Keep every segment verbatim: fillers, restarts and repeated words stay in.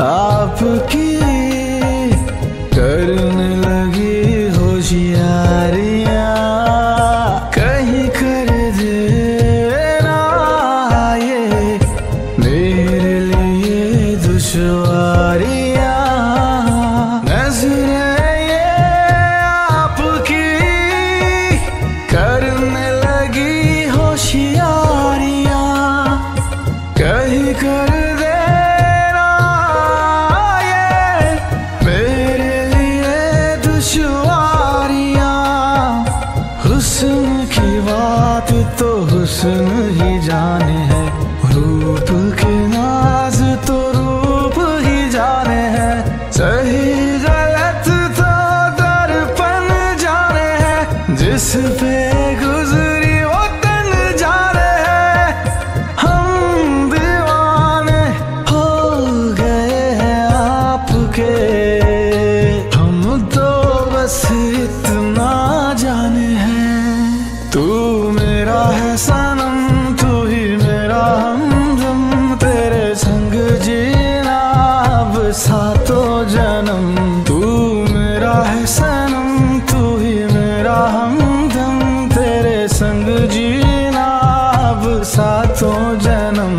आपकी करने लगी होशियारियां, कहीं कर देना ये मेरे लिए दुश्वारियां। नजरें ये आपकी करने लगी होशियारियां, कहीं कर देना ये मेरे लिए दुश्वारियां। हुस्न की बात तो हुस्न ही जाने है, रूप के नाज तो रूप ही जाने हैं, सही गलत तो दर्पण जाने हैं, जिस पे गुजरी वो तन जाने हैं। हम दीवाने हो गए हैं आपके, हम तो बस इतना जाने हैं। तू मेरा है सनम, तू ही मेरा हमदम, तेरे संग जीना अब सातों जन्म। तू मेरा है सनम, तू ही मेरा हमदम, तेरे संग जीना अब सातों जन्म।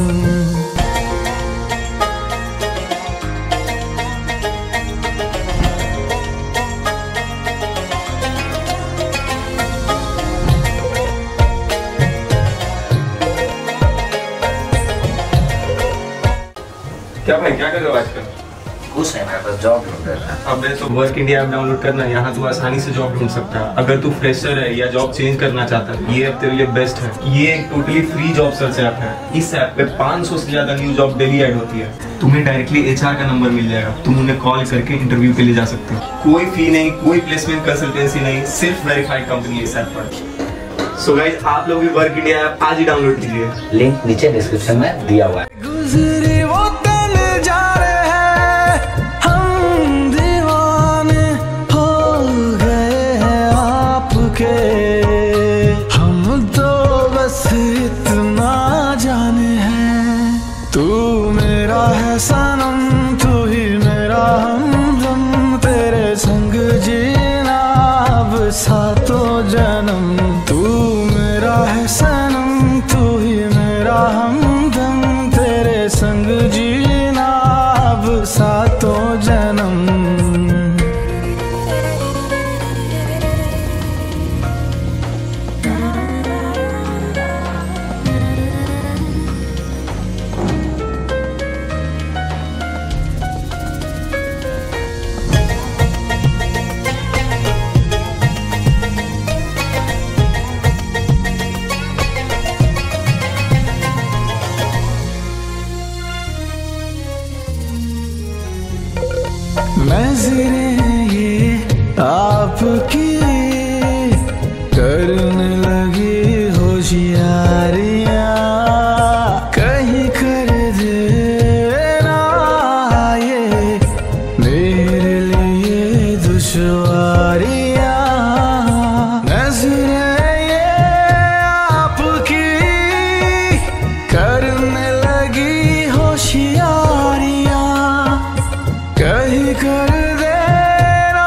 क्या भाई, क्या कर रहे हो आजकल? कुछ नहीं, मेरे पास जॉब ढूंढ रहा था। अब तो वर्क इंडिया ऐप डाउनलोड करना, यहाँ तू आसानी से जॉब ढूंढ सकता है। अगर तू फ्रेशर है या जॉब चेंज करना चाहता है, ये ऐप तेरे लिए बेस्ट है। ये एक totally free job search app है। इस ऐप पे पाँच सौ से ज्यादा न्यू जॉब डेली ऐड होती है। तुम्हें डायरेक्टली एचआर का नंबर मिल जाएगा, तुम उन्हें कॉल करके इंटरव्यू के लिए जा सकते हो। कोई फी नहीं, कोई प्लेसमेंट कंसल्टेंसी नहीं, सिर्फ वेरीफाइड कंपनी है इस ऐप पर। सो गाइस, आप लोग भी वर्क इंडिया ऐप आज ही डाउनलोड कीजिए, लिंक नीचे डिस्क्रिप्शन में दिया हुआ है। गुजरी वो तन जा रहे हैं, हम दीवाने हो गए हैं आपके, हम तो बस इतना जाने हैं। तू मेरा है सनम, तू ही मेरा हमदम, तेरे संग जीना अब सातों जन्म। तू मेरा है सनम, तू ही मेरा हमदम, तेरे संग जीना अब सातों जन्म। नजरें ये आपकी करने लगी होशियारियां, कहीं कर देना ये मेरे लिए दुश्वारियां। नजरें ये आपकी करने लगी होशियारियां, कहीं कर देना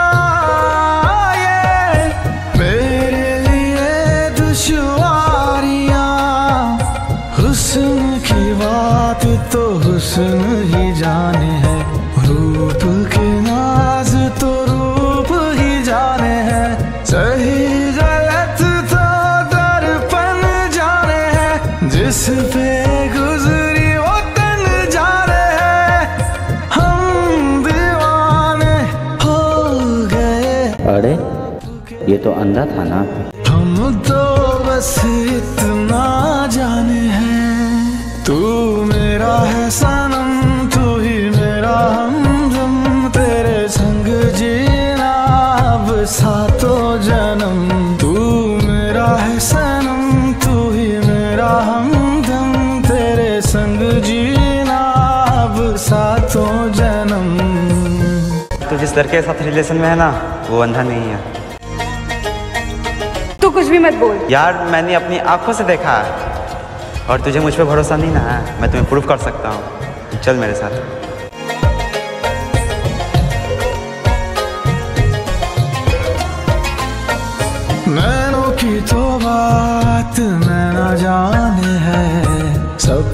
ये मेरे लिए दुश्वारियां। हुस्न की बात तो हुस्न ही जाने हैं, रूप के नाज तो रूप ही जाने हैं, सही गलत तो दर्पण जाने हैं, जिस पे गुजरी वो तन जाने हैं। हम दीवाने हो गए। अरे ये तो अंधा था ना। हम तो बस इतना जाने हैं। तू मेरा है सनम, तू ही मेरा हमदम, तेरे संग जीना अब सातों जन्म। तू मेरा है सनम, तू ही मेरा हमदम, तेरे संग जीना अब सातों जन्म। तो जिस लड़के के साथ रिलेशन में है ना, वो अंधा नहीं है। तू कुछ भी मत बोल यार, मैंने अपनी आंखों से देखा है, और तुझे मुझ पे भरोसा नहीं ना है, मैं तुम्हें प्रूफ कर सकता हूँ। चल मेरे साथ।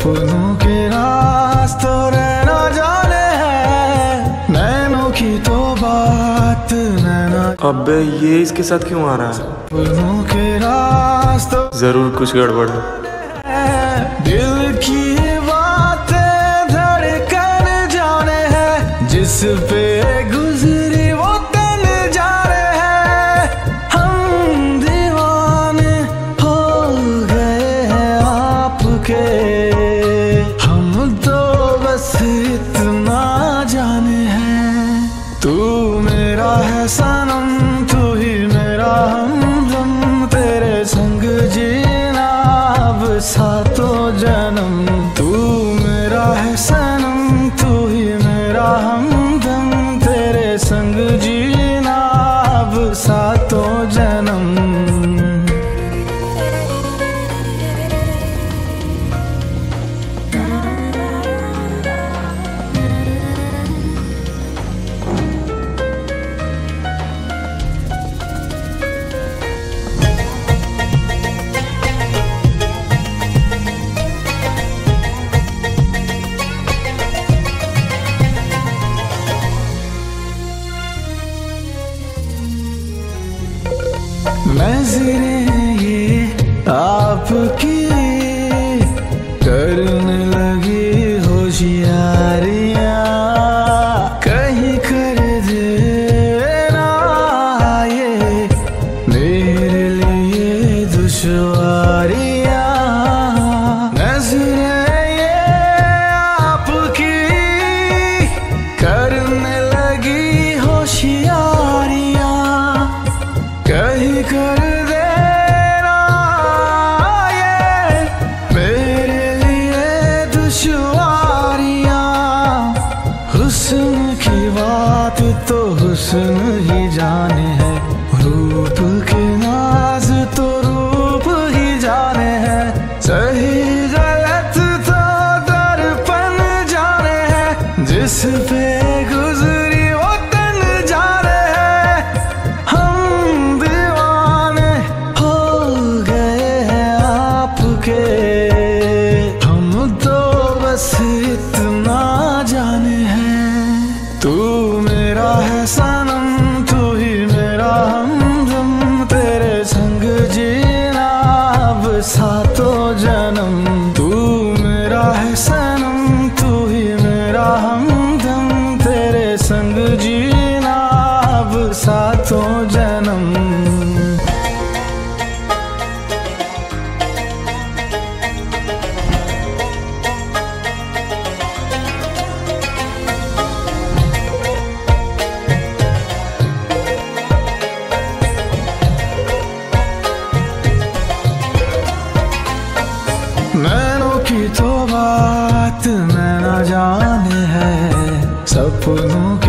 सपनों के रास्तों रहना जाने हैं, नैनों की तो बात नैना। अबे ये इसके साथ क्यों आ रहा है? सपनों के रास्तों जरूर कुछ गड़बड़ है। दिल की बातें धड़कन जाने हैं, जिस पे गुजरी वो तन जाने हैं। हम दीवाने हो गए हैं आपके, हम तो बस इतना जाने हैं। तू मेरा है सनम, तू ही मेरा हमदम, तेरे संग जीना अब सातों जन्म। तू मेरा है सनम, तू ही मेरा हमदम, तेरे संग जीना अब सातों जन्म। नज़रें ये आपकी करने लगी होशियारियाँ, कहीं कर देना ये मेरे लिए दुश्वारियाँ। नज़रें ये आपकी करने लगी होशियारियाँ, कहीं कर देना ये मेरे लिए दुश्वारियाँ। हुस्न की बात तो हुस्न ही जाने है, रूप के नाज तो रूप ही जाने हैं। सही गलत तो दर्पण जाने हैं, जिस पे गुजरी वो तन जाने हैं। हम दीवाने हो गए हैं आपके, हम तो बस इतना जाने हैं। तू मेरा है सनम, तू ही मेरा हमदम, तेरे संग जीना अब सातों जन्म। तू मेरा है सनम, तू ही मेरा हमदम, तेरे संग जीना अब सातों जन्म। नैनों की तो बात नैना जाने है, सपनों के